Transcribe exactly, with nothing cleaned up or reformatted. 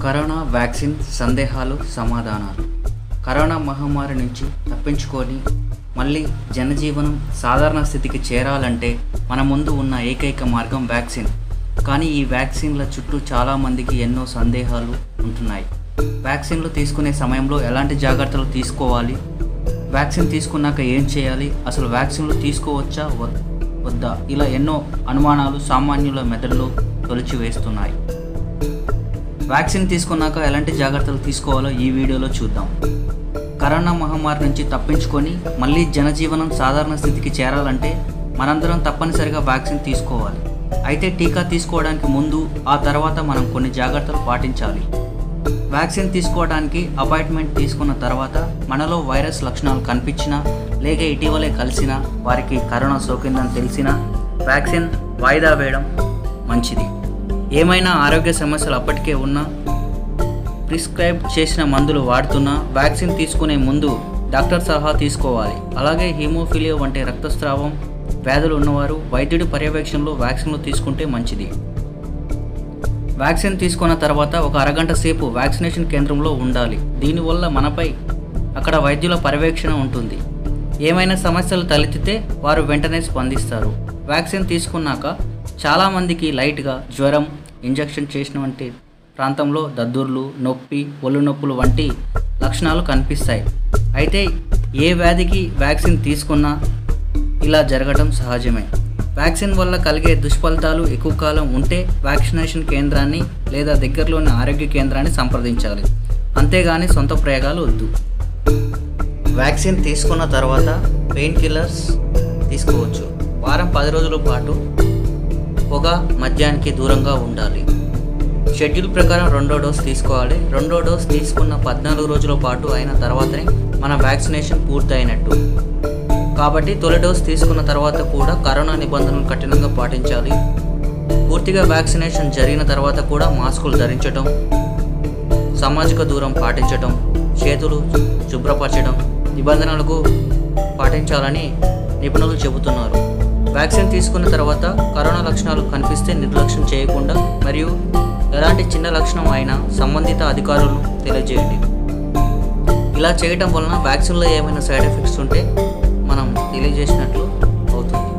Corona vaccine సందేహాలు సమాధానాలు. Corona మహమ్మారి నుంచి తప్పించుకొని మళ్ళీ జనజీవనం సాధారణ స్థితికి చేరాలంటే మన ముందు ఉన్న ఏకైక మార్గం వ్యాక్సిన్. కానీ ఈ వ్యాక్సిన్ల చుట్టూ చాలామందికి ఎన్నో సందేహాలు ఉంటున్నాయి. వ్యాక్సిన్లు తీసుకునే సమయంలో ఎలాంటి జాగ్రత్తలు తీసుకోవాలి, వ్యాక్సిన్ తీసుకున్నాక ఏం చేయాలి, అసలు వ్యాక్సిన్లు తీసుకోవచ్చా వద్దా, ఇలా ఎన్నో అనుమానాలు సామాన్యుల మెదడులో తొలిచివేస్తున్నాయి. వ్యాక్సిన్ తీసుకున్నాక ఎలాంటి జాగ్రత్తలు తీసుకోవాలో ఈ వీడియోలో చూద్దాం. కరోనా మహమ్మారి నుంచి తప్పించుకొని మళ్ళీ జనజీవనం సాధారణ స్థితికి చేరాలంటే మనందరం తప్పనిసరిగా వ్యాక్సిన్ తీసుకోవాలి. అయితే టీకా తీసుకోవడానికి ముందు ఆ తర్వాత మనం కొన్ని జాగ్రత్తలు పాటించాలి. వ్యాక్సిన్ తీసుకోవడానికి అపాయింట్మెంట్ తీసుకున్న తర్వాత మనలో వైరస్ లక్షణాలు కనిపించినా లేక ఇటీవలే కలిసినా వారికి కరోనా సోకిందని తెలిసినా వ్యాక్సిన్ వాయిదా వేయడం మంచిది. ఏమైనా ఆరోగ్య సమస్యలు అప్పటికే ఉన్నా, ప్రిస్క్రైబ్ చేసిన మందులు వాడుతున్నా వ్యాక్సిన్ తీసుకునే ముందు డాక్టర్ సలహా తీసుకోవాలి. అలాగే హీమోఫిలియా వంటి రక్తస్రావం వ్యాధులు ఉన్నవారు వైద్యుడి పర్యవేక్షణలో వ్యాక్సిన్లు తీసుకుంటే మంచిది. వ్యాక్సిన్ తీసుకున్న తర్వాత ఒక అరగంట సేపు వ్యాక్సినేషన్ కేంద్రంలో ఉండాలి. దీనివల్ల మనపై అక్కడ వైద్యుల పర్యవేక్షణ ఉంటుంది. ఏమైనా సమస్యలు తలెత్తితే వారు వెంటనే స్పందిస్తారు. వ్యాక్సిన్ తీసుకున్నాక చాలామందికి లైట్గా జ్వరం, ఇంజెక్షన్ చేసిన వంటి ప్రాంతంలో దద్దుర్లు, నొప్పి, ఒళ్ళు నొప్పులు వంటి లక్షణాలు కనిపిస్తాయి. అయితే ఏ వ్యాధికి వ్యాక్సిన్ తీసుకున్నా ఇలా జరగడం సహజమే. వ్యాక్సిన్ వల్ల కలిగే దుష్ఫలితాలు ఎక్కువ కాలం ఉంటే వ్యాక్సినేషన్ కేంద్రాన్ని లేదా దగ్గరలోని ఆరోగ్య కేంద్రాన్ని సంప్రదించాలి. అంతేగాని సొంత ప్రయోగాలు వద్దు. వ్యాక్సిన్ తీసుకున్న తర్వాత పెయిన్ కిల్లర్స్ తీసుకోవచ్చు. వారం పది రోజుల పాటు పొగ, మద్యానికి దూరంగా ఉండాలి. షెడ్యూల్ ప్రకారం రెండో డోస్ తీసుకోవాలి. రెండో డోస్ తీసుకున్న పద్నాలుగు రోజుల పాటు అయిన తర్వాతనే మన వ్యాక్సినేషన్ పూర్తయినట్టు. కాబట్టి తొలి డోస్ తీసుకున్న తర్వాత కూడా కరోనా నిబంధనలు కఠినంగా పాటించాలి. పూర్తిగా వ్యాక్సినేషన్ జరిగిన తర్వాత కూడా మాస్కులు ధరించడం, సామాజిక దూరం పాటించడం, చేతులు శుభ్రపరచడం నిబంధనలకు పాటించాలని నిపుణులు చెబుతున్నారు. వ్యాక్సిన్ తీసుకున్న తర్వాత కరోనా లక్షణాలు కనిపిస్తే నిర్లక్ష్యం చేయకుండా మరియు ఎలాంటి చిన్న లక్షణం అయినా సంబంధిత అధికారులను తెలియజేయండి. ఇలా చేయటం వలన వ్యాక్సిన్లో ఏమైనా సైడ్ ఎఫెక్ట్స్ ఉంటే మనం తెలియజేసినట్లు అవుతుంది.